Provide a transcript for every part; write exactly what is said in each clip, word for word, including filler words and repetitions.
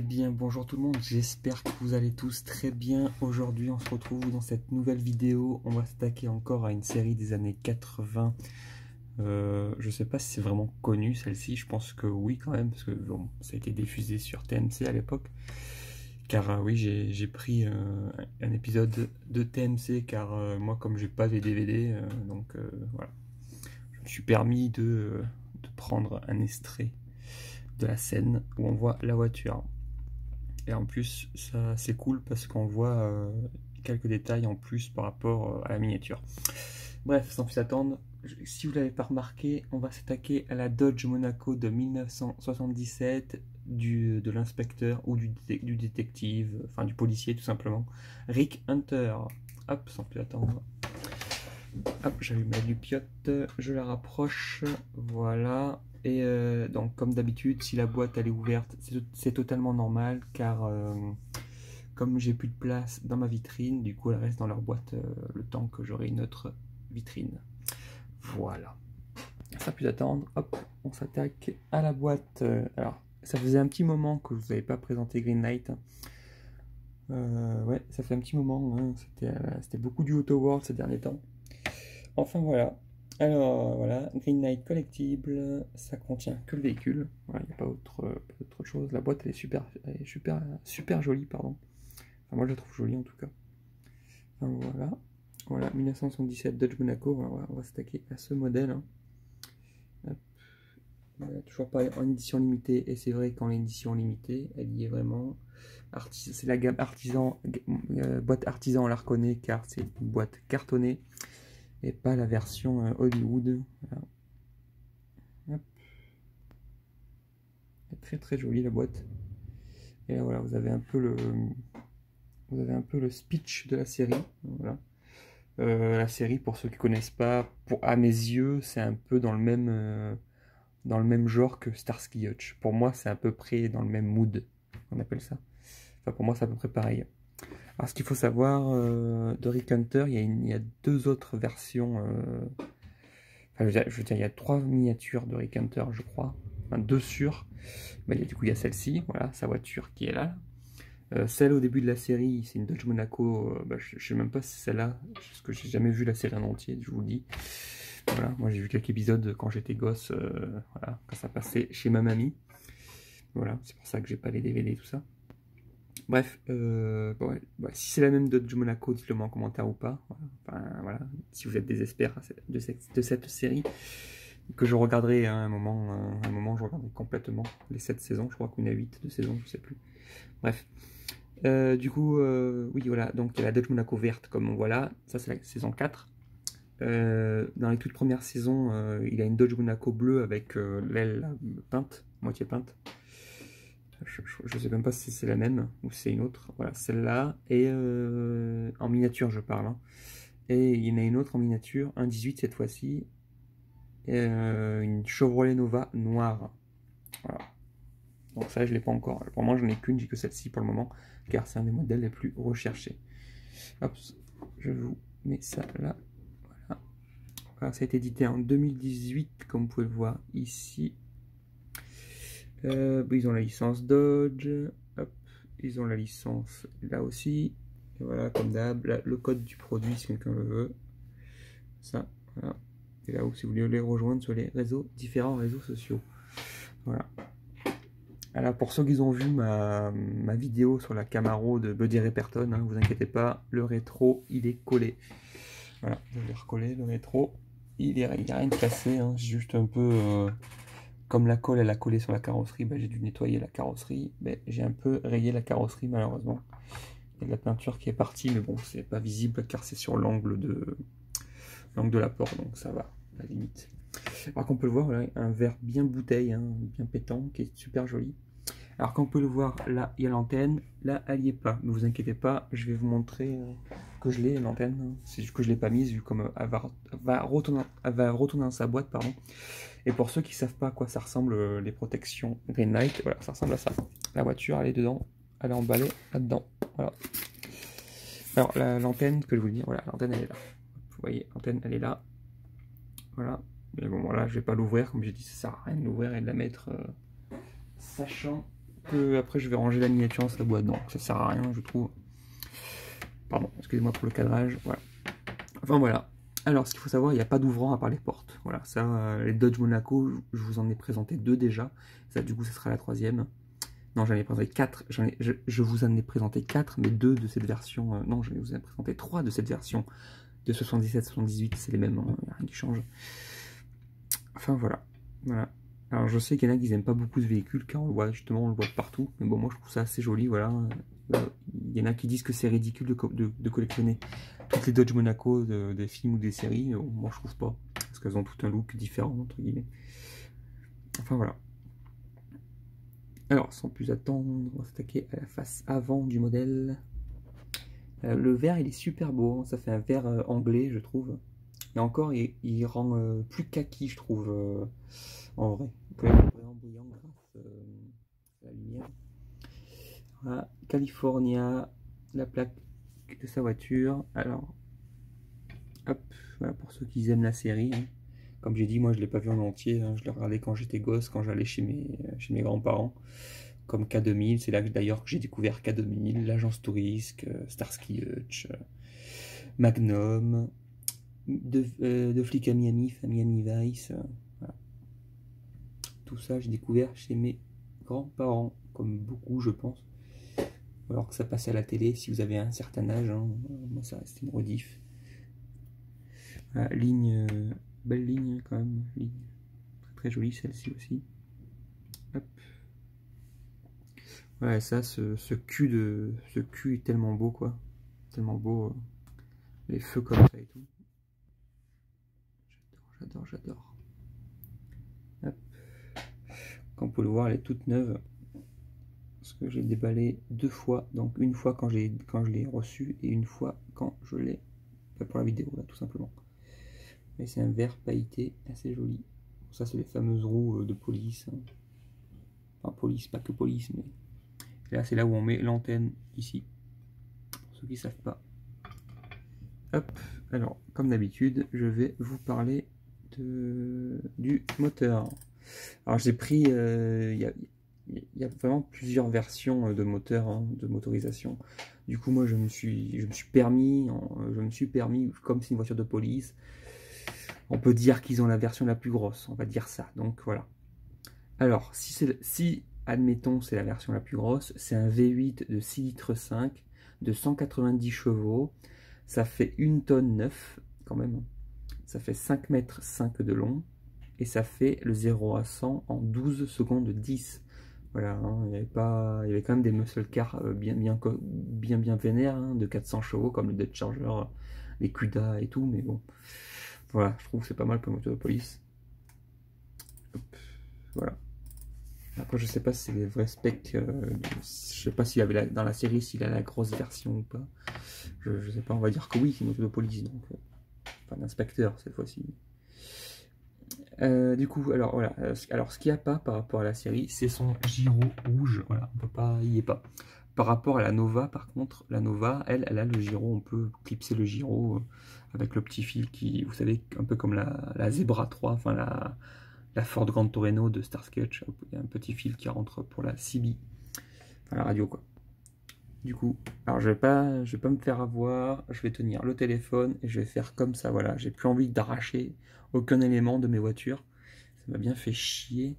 bien, bonjour tout le monde, j'espère que vous allez tous très bien. Aujourd'hui, on se retrouve dans cette nouvelle vidéo. On va s'attaquer encore à une série des années quatre-vingts. Euh, je sais pas si c'est vraiment connu celle-ci, je pense que oui quand même, parce que bon, ça a été diffusé sur T M C à l'époque. Car euh, oui, j'ai pris euh, un épisode de T M C, car euh, moi, comme j'ai pas les D V D, euh, donc euh, voilà, je me suis permis de, de prendre un extrait de la scène où on voit la voiture. Et en plus, ça c'est cool parce qu'on voit euh, quelques détails en plus par rapport à la miniature. Bref, sans plus attendre, si vous l'avez pas remarqué, on va s'attaquer à la Dodge Monaco de mille neuf cent soixante-dix-sept, du, de l'inspecteur ou du, du détective, enfin du policier tout simplement, Rick Hunter. Hop, sans plus attendre. Hop, j'allume la lupiote, je la rapproche, voilà. Et euh, donc comme d'habitude, si la boîte elle est ouverte, c'est totalement normal, car euh, comme j'ai plus de place dans ma vitrine, du coup elle reste dans leur boîte euh, le temps que j'aurai une autre vitrine. Voilà. Sans plus attendre, hop, on s'attaque à la boîte. Alors, ça faisait un petit moment que je vous avais pas présenté Green Knight. Euh, ouais, ça fait un petit moment, hein. C'était beaucoup du Auto World ces derniers temps. Enfin voilà. Alors voilà, Green Knight collectible, ça contient que le véhicule, voilà, il n'y a pas autre, pas autre chose. La boîte elle est super, elle est super, super jolie, pardon. Enfin, moi je la trouve jolie en tout cas. Enfin, voilà, voilà, mille neuf cent soixante-dix-sept Dodge Monaco, voilà, on va s'attaquer à ce modèle. Hein. Voilà, toujours pas en édition limitée, et c'est vrai qu'en édition limitée, elle y est vraiment. C'est la gamme artisan, euh, boîte artisan, on la reconnaît car c'est une boîte cartonnée. Et pas la version euh, Hollywood. Voilà. Hop. Très très jolie la boîte. Et là voilà, vous avez un peu le, vous avez un peu le speech de la série. Voilà. Euh, la série, pour ceux qui connaissent pas, pour à mes yeux, c'est un peu dans le même, euh, dans le même genre que Starsky Hutch. Pour moi, c'est à peu près dans le même mood. On appelle ça. Enfin, pour moi, c'est à peu près pareil. Alors, ce qu'il faut savoir euh, de Rick Hunter, il y, a une, il y a deux autres versions. Euh, Enfin, je veux dire, il y a trois miniatures de Rick Hunter, je crois. Enfin, deux sûres. Ben, du coup, il y a celle-ci, voilà, sa voiture qui est là. Euh, celle au début de la série, c'est une Dodge Monaco. Euh, ben, je ne sais même pas si c'est celle-là, parce que j'ai jamais vu la série en entier, je vous le dis. Voilà, moi j'ai vu quelques épisodes quand j'étais gosse, euh, voilà, quand ça passait chez ma mamie. Voilà, c'est pour ça que j'ai pas les D V D, tout ça. Bref, euh, bon, ouais, bah, si c'est la même Dodge Monaco, dites-le moi en commentaire ou pas. Enfin, voilà, si vous êtes des experts de cette, de cette série, que je regarderai hein, un moment, un, un moment, je regarderai complètement les sept saisons. Je crois qu'il y en a huit de saisons, je sais plus. Bref, euh, du coup, euh, oui, voilà, donc il y a la Dodge Monaco verte, comme on voit là. Ça, c'est la saison quatre. Euh, dans les toutes premières saisons, euh, il y a une Dodge Monaco bleue avec euh, l'aile peinte, moitié peinte. Je ne sais même pas si c'est la même ou si c'est une autre. Voilà, celle-là. Et euh, en miniature, je parle. Hein. Et il y en a une autre en miniature, un dix-huit cette fois-ci. Euh, une Chevrolet Nova noire. Voilà. Donc ça, je ne l'ai pas encore. Pour moi, j'en ai qu'une, j'ai que celle-ci pour le moment, car c'est un des modèles les plus recherchés. Hop, je vous mets ça là. Voilà. Voilà, ça a été édité en deux mille dix-huit, comme vous pouvez le voir ici. Euh, ils ont la licence Dodge, hop, ils ont la licence là aussi, et voilà, comme d'hab, le code du produit si quelqu'un le veut, ça, voilà, et là où si vous voulez les rejoindre sur les réseaux, différents réseaux sociaux, voilà. Alors pour ceux qui ont vu ma, ma vidéo sur la Camaro de Buddy Repperton, hein, vous inquiétez pas, le rétro il est collé, voilà, je vais recoller le rétro, il n'y a rien de cassé, hein, juste un peu... Euh, Comme la colle elle a collé sur la carrosserie, ben, j'ai dû nettoyer la carrosserie. Ben, j'ai un peu rayé la carrosserie malheureusement. Il y a de la peinture qui est partie, mais bon, c'est pas visible car c'est sur l'angle de l'angle de la porte, donc ça va, à la limite. Alors qu'on peut le voir, voilà, un verre bien bouteille, hein, bien pétant, qui est super joli. Alors qu'on peut le voir, là, il y a l'antenne, là, elle n'y est pas. Ne vous inquiétez pas, je vais vous montrer euh, que je l'ai, l'antenne. C'est juste que je ne l'ai pas mise, vu comme elle va, va, retourner, elle va retourner dans sa boîte, pardon. Et pour ceux qui ne savent pas à quoi ça ressemble, euh, les protections Green Knight, voilà, ça ressemble à ça. La voiture, elle est dedans, elle est emballée là-dedans. Voilà. Alors, l'antenne, que je vous dis, voilà, l'antenne, elle est là. Vous voyez, l'antenne, elle est là. Voilà. Mais bon, voilà, je ne vais pas l'ouvrir, comme j'ai dit, ça sert à rien de l'ouvrir et de la mettre, euh, sachant que après je vais ranger la miniature dans sa boîte, donc ça sert à rien je trouve. Pardon, excusez-moi pour le cadrage, voilà. Enfin voilà. Alors, ce qu'il faut savoir, il n'y a pas d'ouvrant à part les portes. Voilà, ça, euh, les Dodge Monaco, je vous en ai présenté deux déjà. Ça, du coup, ce sera la troisième. Non, j'en ai présenté quatre. J'en ai, je, je vous en ai présenté quatre, mais deux de cette version. Euh, non, je vous en ai présenté trois de cette version de soixante-dix-sept soixante-dix-huit. C'est les mêmes, il hein, n'y a rien qui change. Enfin, voilà. Voilà. Alors, je sais qu'il y en a qui n'aiment pas beaucoup ce véhicule, car on le voit justement, on le voit partout. Mais bon, moi, je trouve ça assez joli, voilà. Il y en a qui disent que c'est ridicule de, de, de collectionner toutes les Dodge Monaco de, des films ou des séries. Moi, je trouve pas. Parce qu'elles ont tout un look différent, entre guillemets. Enfin, voilà. Alors, sans plus attendre, on va s'attaquer à la face avant du modèle. Euh, le verre, il est super beau. Hein. Ça fait un verre euh, anglais, je trouve. Et encore, il, il rend euh, plus kaki, je trouve, euh, en vrai. Quand même vraiment brillant grâce euh, à la lumière. Voilà, California, la plaque de sa voiture. Alors, hop, voilà pour ceux qui aiment la série. Hein. Comme j'ai dit, moi je ne l'ai pas vu en entier. Hein. Je l'ai regardé quand j'étais gosse, quand j'allais chez mes, chez mes grands-parents. Comme K deux mille, c'est là d'ailleurs que j'ai découvert K deux mille, l'agence Touriste, Starsky Hutch, Magnum, de, euh, de flic à Miami, Miami Vice. Euh, voilà. Tout ça, j'ai découvert chez mes grands-parents, comme beaucoup, je pense. Alors que ça passait à la télé, si vous avez un certain âge, hein, moi ça reste une rediff. Voilà, ligne, euh, belle ligne quand même, ligne très, très jolie celle-ci aussi. Hop. Ouais, ça, ce, ce cul de, ce cul est tellement beau quoi, tellement beau, euh, les feux comme ça et tout. J'adore, j'adore, j'adore. Comme vous pouvez le voir, elle est toute neuve. Parce que j'ai déballé deux fois, donc une fois quand, quand je l'ai reçu et une fois quand je l'ai pour la vidéo, là, tout simplement. Mais c'est un vert pailleté assez joli. Ça, c'est les fameuses roues de police. Enfin, police, pas que police, mais et là, c'est là où on met l'antenne, ici. Pour ceux qui ne savent pas. Hop, alors, comme d'habitude, je vais vous parler de, du moteur. Alors, j'ai pris... Il euh, y a, Il y a vraiment plusieurs versions de moteur, hein, de motorisation. Du coup, moi, je me suis, je me suis permis, je me suis permis, comme c'est une voiture de police, on peut dire qu'ils ont la version la plus grosse, on va dire ça. Donc voilà. Alors, si, si admettons, c'est la version la plus grosse, c'est un V huit de six litres cinq, de cent quatre-vingt-dix chevaux. Ça fait une tonne neuf, quand même. Ça fait cinq mètres cinq de long. Et ça fait le zéro à cent en douze secondes dix. Voilà, hein, il y avait pas, il y avait quand même des muscle cars bien, bien, bien, bien vénères, hein, de quatre cents chevaux, comme le Dodge Charger, les Cuda et tout, mais bon, voilà, je trouve que c'est pas mal pour une moto de police. Hop, voilà. Après, je sais pas si c'est les vrais specs, euh, je sais pas s'il avait la, dans la série s'il a la grosse version ou pas. Je, je sais pas, on va dire que oui, c'est une moto de police, donc, euh, enfin d'inspecteur cette fois-ci. Euh, du coup, alors voilà, alors ce qu'il n'y a pas par rapport à la série, c'est son gyro rouge, voilà, on peut pas, il n'y est pas. Par rapport à la Nova, par contre, la Nova, elle, elle a le gyro, on peut clipser le gyro avec le petit fil qui, vous savez, un peu comme la, la Zebra trois, enfin la, la Ford Grand Torino de Starsky Hutch, il y a un petit fil qui rentre pour la C B, enfin la radio quoi. Du coup, alors je vais pas, je vais pas me faire avoir, je vais tenir le téléphone et je vais faire comme ça, voilà, j'ai plus envie d'arracher aucun élément de mes voitures, ça m'a bien fait chier.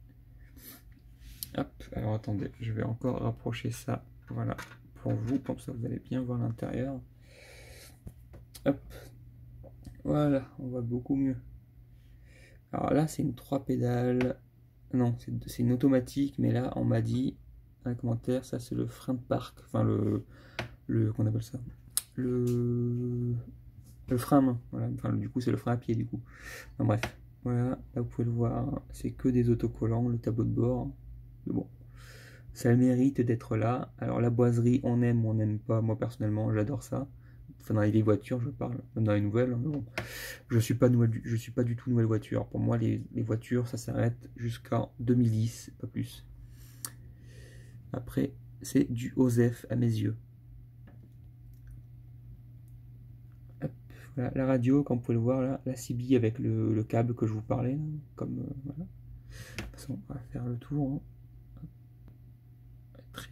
Hop, alors attendez, je vais encore rapprocher ça, voilà, pour vous, comme ça vous allez bien voir l'intérieur. Hop, voilà, on voit beaucoup mieux. Alors là, c'est une trois pédales, non, c'est une automatique, mais là, on m'a dit, un commentaire, ça c'est le frein de parc, enfin le, le, qu'on appelle ça, le, le frein à main, voilà, enfin du coup c'est le frein à pied du coup, enfin, bref, voilà, là vous pouvez le voir, c'est que des autocollants, le tableau de bord, mais bon, ça a le mérite d'être là. Alors la boiserie, on aime ou on n'aime pas, moi personnellement j'adore ça, enfin dans les vieilles voitures je parle, même dans les nouvelles, mais bon, je suis pas nouvelle, je suis pas du tout nouvelle voiture, pour moi les, les voitures ça s'arrête jusqu'en deux mille dix, pas plus. Après, c'est du OSEF à mes yeux. Hop, voilà, la radio, comme vous pouvez le voir, là, la C B avec le, le câble que je vous parlais. Là, comme, euh, voilà. De toute façon, on va faire le tour. Hein.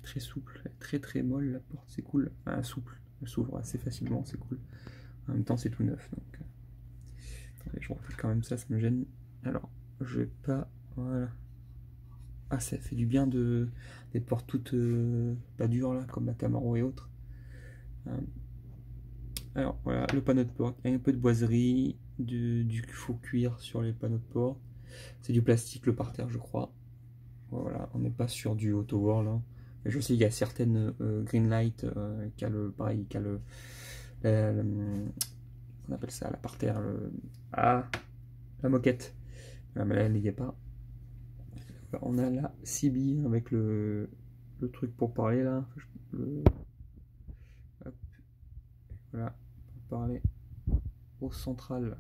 très souple, elle est très très molle la porte, c'est cool. Enfin, souple, elle s'ouvre assez facilement, c'est cool. En même temps, c'est tout neuf, donc... Attendez, je refais quand même ça, ça me gêne. Alors, je vais pas... Voilà. Ah, ça fait du bien de des portes toutes euh, pas dures, là, comme la Camaro et autres. Euh, alors, voilà, le panneau de porte. Il y a un peu de boiserie, du, du faux cuir sur les panneaux de porte. C'est du plastique, le parterre, je crois. Voilà, on n'est pas sur du auto-world, hein. Je sais qu'il y a certaines euh, Greenlight euh, qui a le... Pareil, qui a le... La, la, on appelle ça la parterre, le, ah, la moquette. Ah, mais là, elle n'y est pas. On a la C B avec le, le truc pour parler là. Le, hop, voilà, pour parler au central.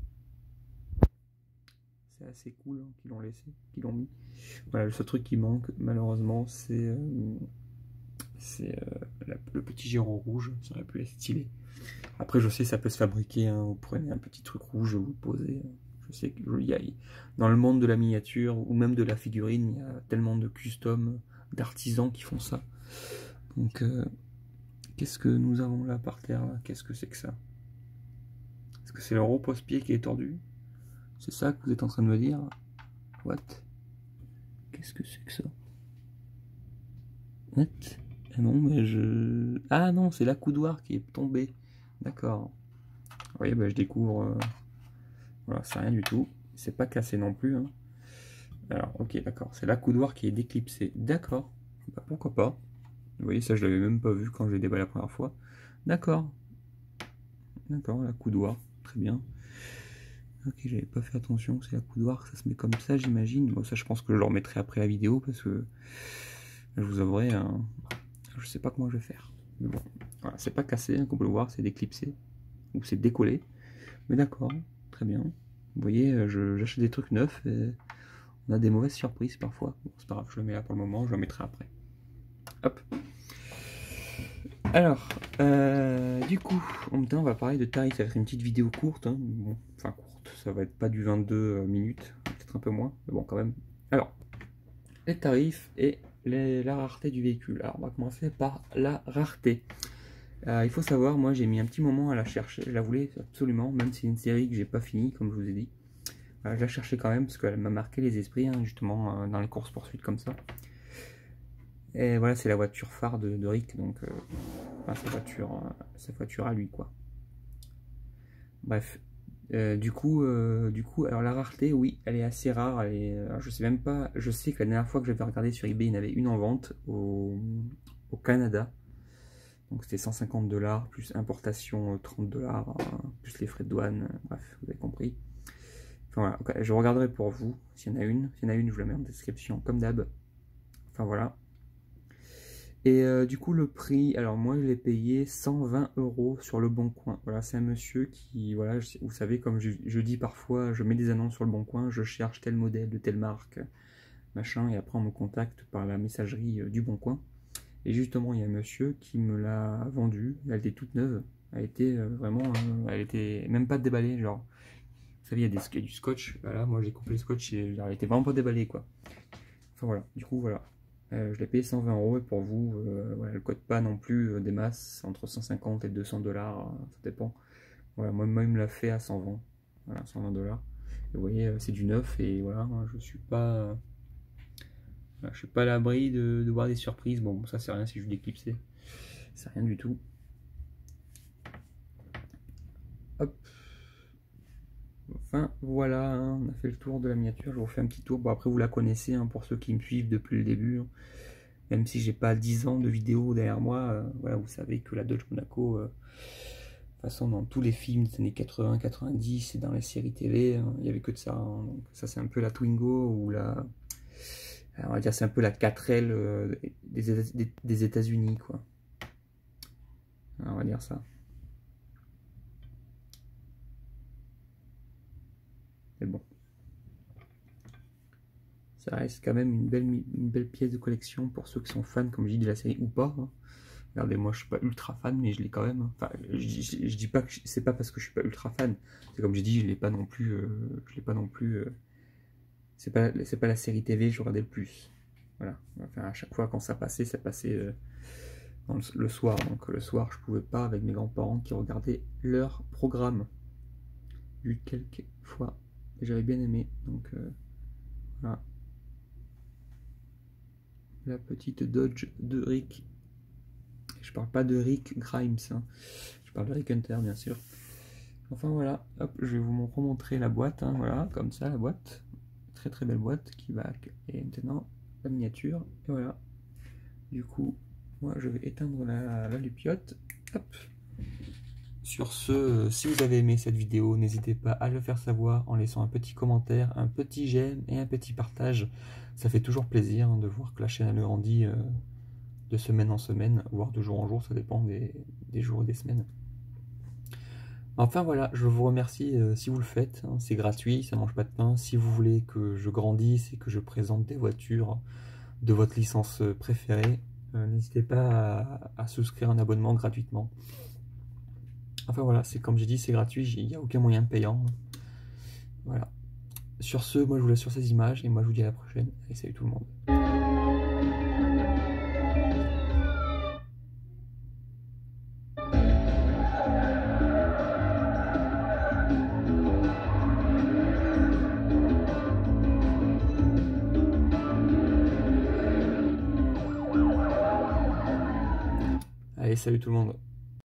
C'est assez cool hein, qu'ils l'ont laissé, qu'ils l'ont mis. Voilà, le seul truc qui manque, malheureusement, c'est euh, c'est euh, le petit gyro rouge. Ça aurait pu être stylé. Après, je sais, ça peut se fabriquer. Hein, vous prenez un petit truc rouge, vous le posez. Je sais que je, y a, dans le monde de la miniature ou même de la figurine, il y a tellement de custom, d'artisans qui font ça. Donc, euh, qu'est-ce que nous avons là par terre? Qu'est-ce que c'est que ça? Est-ce que c'est le repose-pied qui est tordu? C'est ça que vous êtes en train de me dire? What? Qu'est-ce que c'est que ça? What? Ah non, mais je... Ah non, c'est l'accoudoir qui est tombé. D'accord. Oui, bah, je découvre... Euh... Voilà, c'est rien du tout. C'est pas cassé non plus. Hein. Alors, ok, d'accord. C'est l'accoudoir qui est déclipsé. D'accord. Bah, pourquoi pas. Vous voyez, ça, je l'avais même pas vu quand j'ai déballé la première fois. D'accord. D'accord, l'accoudoir. Très bien. Ok, j'avais pas fait attention. C'est l'accoudoir, ça se met comme ça, j'imagine. Bon, ça, je pense que je le remettrai après la vidéo parce que je vous avouerai, hein, je sais pas comment je vais faire. Mais bon, voilà, c'est pas cassé, hein, comme on peut le voir, c'est déclipsé. Ou c'est décollé. Mais d'accord, très bien. Vous voyez, j'achète des trucs neufs et on a des mauvaises surprises parfois. Bon, c'est pas grave, je le mets là pour le moment, je le mettrai après. Hop. Alors, euh, du coup, en même temps, on va parler de tarifs. Ça va être une petite vidéo courte. Hein. Bon, enfin courte, ça va être pas du vingt-deux minutes, peut-être un peu moins, mais bon, quand même. Alors, les tarifs et les, la rareté du véhicule. Alors, on va commencer par la rareté. Euh, il faut savoir, moi j'ai mis un petit moment à la chercher, je la voulais absolument, même si c'est une série que j'ai pas finie, comme je vous ai dit. Euh, je la cherchais quand même parce qu'elle m'a marqué les esprits, hein, justement, euh, dans les courses poursuites comme ça. Et voilà, c'est la voiture phare de, de Rick, donc euh, enfin, sa voiture, euh, sa voiture à lui, quoi. Bref, euh, du coup, euh, du coup, alors la rareté, oui, elle est assez rare. Elle est, alors, je sais même pas, je sais que la dernière fois que j'avais regardé sur eBay, il y en avait une en vente au, au Canada. Donc c'était cent cinquante dollars, plus importation trente dollars, plus les frais de douane, bref, vous avez compris. Enfin voilà, okay, je regarderai pour vous s'il y en a une. S'il y en a une, je vous la mets en description, comme d'hab. Enfin voilà. Et euh, du coup, le prix, alors moi je l'ai payé cent vingt euros sur le Bon Coin. Voilà, c'est un monsieur qui, voilà, je, vous savez, comme je, je dis parfois, je mets des annonces sur le Bon Coin, je cherche tel modèle de telle marque, machin, et après on me contacte par la messagerie euh, du Bon Coin. Et justement, il y a un monsieur qui me l'a vendue. Elle était toute neuve. Elle était euh, vraiment... Euh, elle était même pas déballée. Genre, vous savez, il y a, des, il y a du scotch. Voilà, moi j'ai coupé le scotch et genre, elle était vraiment pas déballée, quoi. Enfin voilà, du coup, voilà. Euh, je l'ai payé cent vingt euros et pour vous, euh, voilà, elle ne coûte pas non plus euh, des masses. Entre cent cinquante et deux cents dollars, euh, ça dépend. Voilà, moi, moi il me l'a fait à cent vingt. Voilà, cent vingt dollars. Et vous voyez, euh, c'est du neuf et voilà, moi, je suis pas... Euh, je suis pas à l'abri de, de voir des surprises. Bon, ça c'est rien si je l'éclipsais. C'est rien du tout. Hop. Enfin voilà, hein, on a fait le tour de la miniature. Je vous refais un petit tour. Bon, après vous la connaissez hein, pour ceux qui me suivent depuis le début. Hein. Même si j'ai pas dix ans de vidéos derrière moi, euh, voilà, vous savez que la Dodge Monaco, euh, de toute façon dans tous les films des années quatre-vingts quatre-vingt-dix et dans les séries télé, hein, il n'y avait que de ça. Hein. Donc, ça c'est un peu la Twingo ou la... on va dire c'est un peu la quatre L euh, des, des, des États-Unis, quoi. Alors, on va dire ça. Mais bon. Ça reste quand même une belle, une belle pièce de collection pour ceux qui sont fans, comme je dis, de la série ou pas. Hein. Regardez, moi je suis pas ultra fan, mais je l'ai quand même. Hein. Enfin, je, je, je dis pas que c'est pas parce que je suis pas ultra fan. C'est comme j'ai dit, je l'ai pas non plus. Euh, je l'ai pas non plus. Euh, c'est pas, c'est pas la série T V que je regardais le plus. Voilà, enfin, à chaque fois quand ça passait, ça passait euh, dans le, le soir. Donc le soir, je pouvais pas avec mes grands-parents qui regardaient leur programme. J'ai eu quelques fois et j'avais bien aimé. Donc euh, voilà. La petite Dodge de Rick. Je parle pas de Rick Grimes, hein. Je parle de Rick Hunter, bien sûr. Enfin voilà, hop, je vais vous remontrer la boîte, hein, voilà, comme ça la boîte. Très très belle boîte qui va. Et maintenant la miniature, et voilà. Du coup, moi je vais éteindre la, la lupiote. Hop. Sur ce, si vous avez aimé cette vidéo, n'hésitez pas à le faire savoir en laissant un petit commentaire, un petit j'aime et un petit partage. Ça fait toujours plaisir hein, de voir que la chaîne elle grandit euh, de semaine en semaine, voire de jour en jour, ça dépend des, des jours et des semaines. Enfin voilà, je vous remercie euh, si vous le faites, hein, c'est gratuit, ça mange pas de pain. Si vous voulez que je grandisse et que je présente des voitures de votre licence préférée, euh, n'hésitez pas à, à souscrire un abonnement gratuitement. Enfin voilà, c'est comme j'ai dit, c'est gratuit, il n'y a aucun moyen payant. Voilà. Sur ce, moi je vous laisse sur ces images et moi je vous dis à la prochaine. Et salut tout le monde. Allez, salut tout le monde.